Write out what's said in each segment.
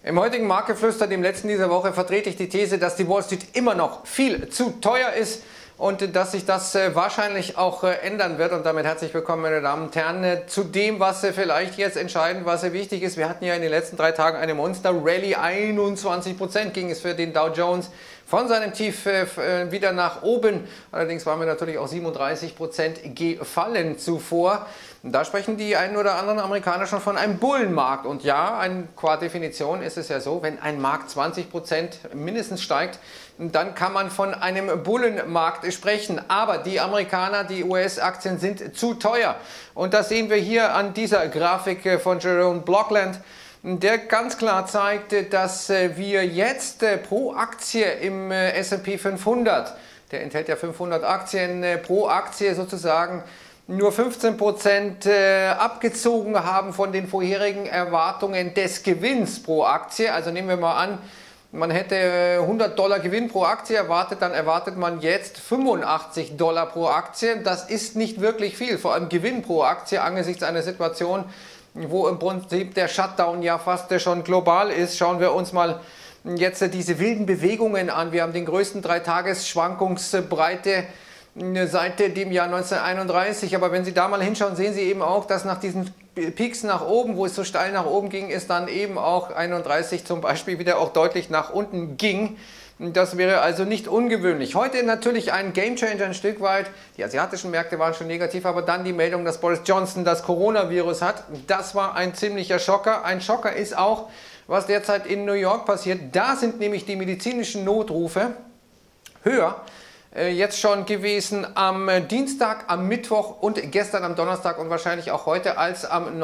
Im heutigen Marktgeflüster, dem letzten dieser Woche, vertrete ich die These, dass die Wall Street immer noch viel zu teuer ist und dass sich das wahrscheinlich auch ändern wird. Und damit herzlich willkommen, meine Damen und Herren, zu dem, was vielleicht jetzt entscheidend, was wichtig ist. Wir hatten ja in den letzten 3 Tagen eine Monster-Rallye, 21% ging es für den Dow Jones von seinem Tief wieder nach oben. Allerdings waren wir natürlich auch 37% gefallen zuvor. Da sprechen die einen oder anderen Amerikaner schon von einem Bullenmarkt. Und ja, qua Definition ist es ja so, wenn ein Markt 20% mindestens steigt, dann kann man von einem Bullenmarkt sprechen. Aber die Amerikaner, die US-Aktien sind zu teuer. Und das sehen wir hier an dieser Grafik von Jerome Blockland, der ganz klar zeigt, dass wir jetzt pro Aktie im S&P 500, der enthält ja 500 Aktien, pro Aktie sozusagen nur 15% abgezogen haben von den vorherigen Erwartungen des Gewinns pro Aktie. Also nehmen wir mal an, man hätte $100 Gewinn pro Aktie erwartet, dann erwartet man jetzt $85 pro Aktie. Das ist nicht wirklich viel, vor allem Gewinn pro Aktie angesichts einer Situation, wo im Prinzip der Shutdown ja fast schon global ist. Schauen wir uns mal jetzt diese wilden Bewegungen an. Wir haben den größten 3-Tages-Schwankungsbreite seit dem Jahr 1931. Aber wenn Sie da mal hinschauen, sehen Sie eben auch, dass nach diesen Peaks nach oben, wo es so steil nach oben ging, es dann eben auch 31 zum Beispiel wieder auch deutlich nach unten ging. Das wäre also nicht ungewöhnlich. Heute natürlich ein Gamechanger ein Stück weit. Die asiatischen Märkte waren schon negativ, aber dann die Meldung, dass Boris Johnson das Coronavirus hat. Das war ein ziemlicher Schocker. Ein Schocker ist auch, was derzeit in New York passiert. Da sind nämlich die medizinischen Notrufe höher jetzt schon gewesen am Dienstag, am Mittwoch und gestern am Donnerstag und wahrscheinlich auch heute als am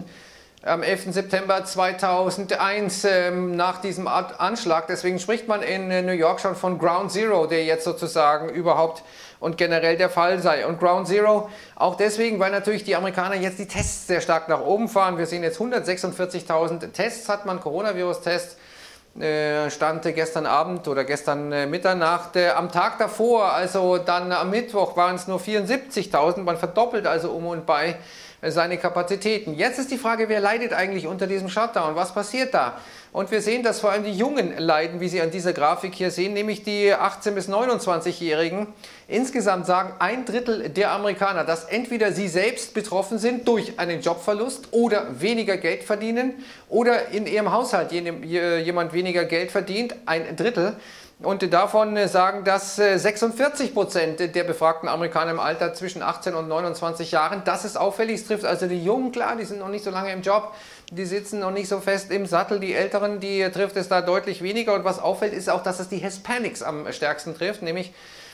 11. September 2001 nach diesem Anschlag. Deswegen spricht man in New York schon von Ground Zero, der jetzt sozusagen überhaupt und generell der Fall sei. Und Ground Zero auch deswegen, weil natürlich die Amerikaner jetzt die Tests sehr stark nach oben fahren. Wir sehen jetzt 146.000 Tests, hat man Coronavirus-Tests. Stand gestern Abend oder gestern Mitternacht. Am Tag davor, also dann am Mittwoch, waren es nur 74.000. Man verdoppelt also um und bei seine Kapazitäten. Jetzt ist die Frage, wer leidet eigentlich unter diesem Shutdown? Was passiert da? Und wir sehen, dass vor allem die Jungen leiden, wie Sie an dieser Grafik hier sehen, nämlich die 18- bis 29-Jährigen. Insgesamt sagen 1/3 der Amerikaner, dass entweder sie selbst betroffen sind durch einen Jobverlust oder weniger Geld verdienen oder in ihrem Haushalt jemand weniger Geld verdient, 1/3. Und davon sagen das 46% der befragten Amerikaner im Alter zwischen 18 und 29 Jahren. Das ist auffällig. Es trifft also die Jungen, klar, die sind noch nicht so lange im Job, die sitzen noch nicht so fest im Sattel. Die Älteren, die trifft es da deutlich weniger. Und was auffällt, ist auch, dass es die Hispanics am stärksten trifft, nämlich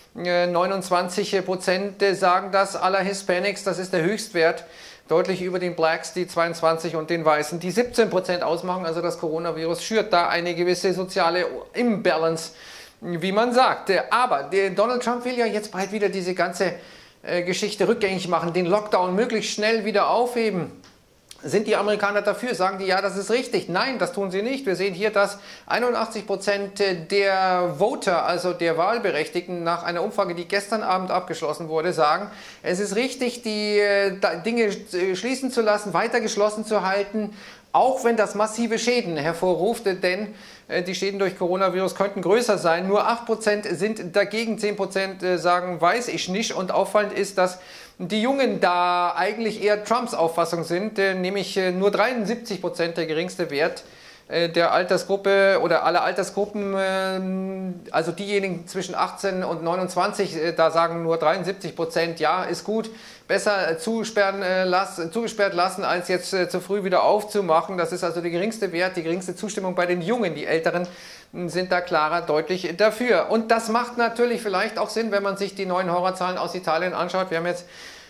29% sagen das aller Hispanics, das ist der Höchstwert, deutlich über den Blacks, die 22 und den Weißen, die 17% ausmachen. Also das Coronavirus schürt da eine gewisse soziale Imbalance, wie man sagt. Aber Donald Trump will ja jetzt bald wieder diese ganze Geschichte rückgängig machen, den Lockdown möglichst schnell wieder aufheben. Sind die Amerikaner dafür? Sagen die, ja, das ist richtig? Nein, das tun sie nicht. Wir sehen hier, dass 81% der Voter, also der Wahlberechtigten, nach einer Umfrage, die gestern Abend abgeschlossen wurde, sagen, es ist richtig, die Dinge schließen zu lassen, weiter geschlossen zu halten, auch wenn das massive Schäden hervorruft, denn die Schäden durch Coronavirus könnten größer sein. Nur 8% sind dagegen, 10% sagen, weiß ich nicht. Und auffallend ist, dass die Jungen da eigentlich eher Trumps Auffassung sind, nämlich nur 73%, der geringste Wert der Altersgruppe oder aller Altersgruppen, also diejenigen zwischen 18 und 29, da sagen nur 73%, ja, ist gut, besser zugesperrt lassen, als jetzt zu früh wieder aufzumachen. Das ist also der geringste Wert, die geringste Zustimmung bei den Jungen. Die Älteren sind da klarer deutlich dafür. Und das macht natürlich vielleicht auch Sinn, wenn man sich die neuen Horrorzahlen aus Italien anschaut. Wir haben jetzt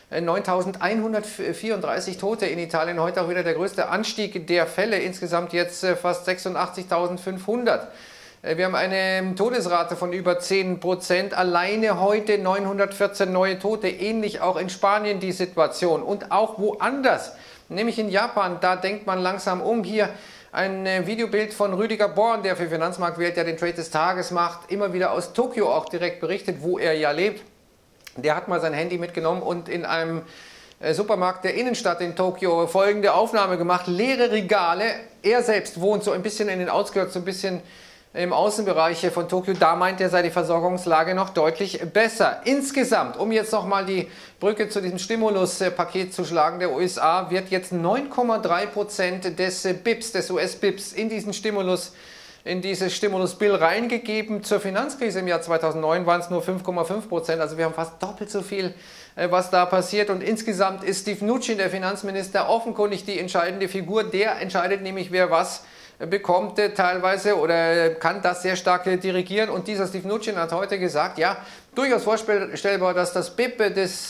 9.134 Tote in Italien, heute auch wieder der größte Anstieg der Fälle, insgesamt jetzt fast 86.500. Wir haben eine Todesrate von über 10%, alleine heute 914 neue Tote, ähnlich auch in Spanien die Situation und auch woanders, nämlich in Japan, da denkt man langsam um. Hier ein Videobild von Rüdiger Born, der für Finanzmarktwelt ja den Trade des Tages macht, immer wieder aus Tokio auch direkt berichtet, wo er ja lebt. Der hat mal sein Handy mitgenommen und in einem Supermarkt der Innenstadt in Tokio folgende Aufnahme gemacht. Leere Regale. Er selbst wohnt so ein bisschen in den Outskirts, so ein bisschen im Außenbereich von Tokio. Da meint er, sei die Versorgungslage noch deutlich besser. Insgesamt, um jetzt nochmal die Brücke zu diesem Stimuluspaket zu schlagen, der USA wird jetzt 9,3% des BIPs, des US-BIPs in dieses Stimulusbill reingegeben. Zur Finanzkrise im Jahr 2009 waren es nur 5,5%, also wir haben fast doppelt so viel, was da passiert. Und insgesamt ist Steve Mnuchin, der Finanzminister, offenkundig die entscheidende Figur. Der entscheidet nämlich, wer was bekommt teilweise oder kann das sehr stark dirigieren. Und dieser Steve Mnuchin hat heute gesagt, ja, durchaus vorstellbar, dass das BIP des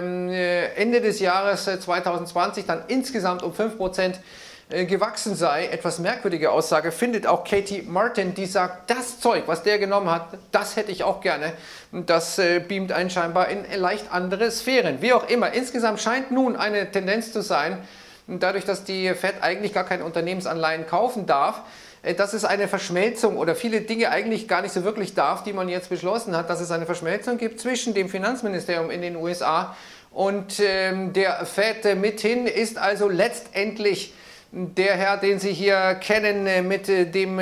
Ende des Jahres 2020 dann insgesamt um 5% gewachsen sei. Etwas merkwürdige Aussage findet auch Katie Martin, die sagt, das Zeug, was der genommen hat, das hätte ich auch gerne. Und das beamt einen scheinbar in leicht andere Sphären. Wie auch immer, insgesamt scheint nun eine Tendenz zu sein, dadurch, dass die Fed eigentlich gar keine Unternehmensanleihen kaufen darf, dass es eine Verschmelzung oder viele Dinge eigentlich gar nicht so wirklich darf, die man jetzt beschlossen hat, dass es eine Verschmelzung gibt zwischen dem Finanzministerium in den USA und der Fed. Mithin ist also letztendlich der Herr, den Sie hier kennen, mit dem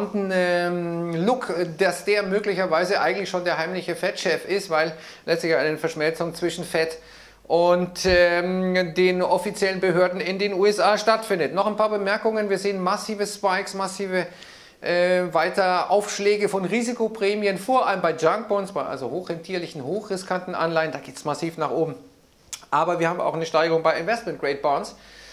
blonden Look, dass der möglicherweise eigentlich schon der heimliche Fed-Chef ist, weil letztlich eine Verschmelzung zwischen Fed und den offiziellen Behörden in den USA stattfindet. Noch ein paar Bemerkungen. Wir sehen massive Spikes, massive weiter Aufschläge von Risikoprämien, vor allem bei Junk Bonds, also hochrentierlichen, hochriskanten Anleihen. Da geht es massiv nach oben. Aber wir haben auch eine Steigerung bei Investment Grade Bonds.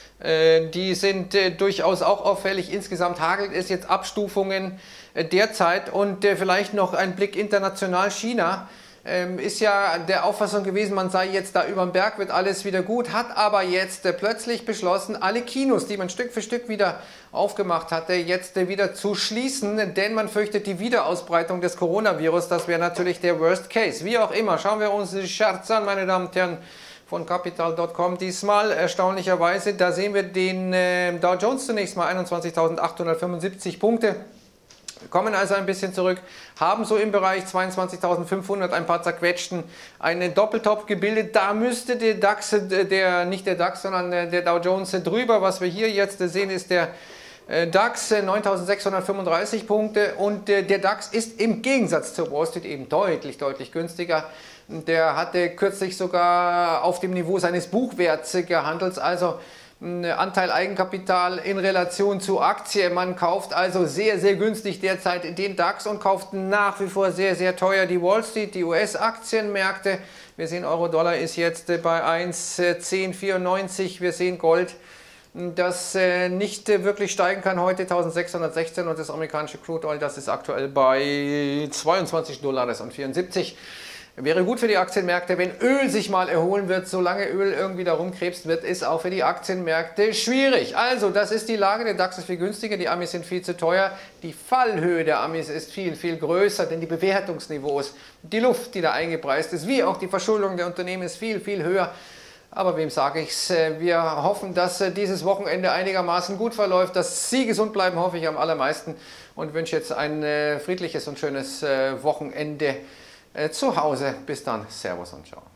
Die sind durchaus auch auffällig. Insgesamt hagelt es jetzt Abstufungen derzeit. Und vielleicht noch ein Blick international. China ist ja der Auffassung gewesen, man sei jetzt da über den Berg, wird alles wieder gut, hat aber jetzt plötzlich beschlossen, alle Kinos, die man Stück für Stück wieder aufgemacht hatte, jetzt wieder zu schließen, denn man fürchtet die Wiederausbreitung des Coronavirus. Das wäre natürlich der Worst Case. Wie auch immer, schauen wir uns die Charts an, meine Damen und Herren, von Capital.com. Diesmal erstaunlicherweise, da sehen wir den Dow Jones zunächst mal 21.875 Punkte. Kommen also ein bisschen zurück, haben so im Bereich 22.500 ein paar zerquetschten einen Doppeltop gebildet. Da müsste der DAX, nicht der DAX, sondern der Dow Jones drüber. Was wir hier jetzt sehen, ist der DAX 9.635 Punkte und der DAX ist im Gegensatz zur Wall Street eben deutlich, deutlich günstiger. Der hatte kürzlich sogar auf dem Niveau seines Buchwerts gehandelt, also Anteil Eigenkapital in Relation zu Aktie. Man kauft also sehr, sehr günstig derzeit den DAX und kauft nach wie vor sehr, sehr teuer die Wall Street, die US-Aktienmärkte. Wir sehen, Euro-Dollar ist jetzt bei 1,1094. Wir sehen Gold, das nicht wirklich steigen kann heute, 1616, und das amerikanische Crude Oil, das ist aktuell bei 22,74 $. Wäre gut für die Aktienmärkte, wenn Öl sich mal erholen wird. Solange Öl irgendwie da rumkrebst, wird es auch für die Aktienmärkte schwierig. Also, das ist die Lage. Der DAX ist viel günstiger, die Amis sind viel zu teuer. Die Fallhöhe der Amis ist viel, viel größer, denn die Bewertungsniveaus, die Luft, die da eingepreist ist, wie auch die Verschuldung der Unternehmen ist viel, viel höher. Aber wem sage ich's? Wir hoffen, dass dieses Wochenende einigermaßen gut verläuft, dass Sie gesund bleiben, hoffe ich am allermeisten, und wünsche jetzt ein friedliches und schönes Wochenende zu Hause. Bis dann. Servus und ciao.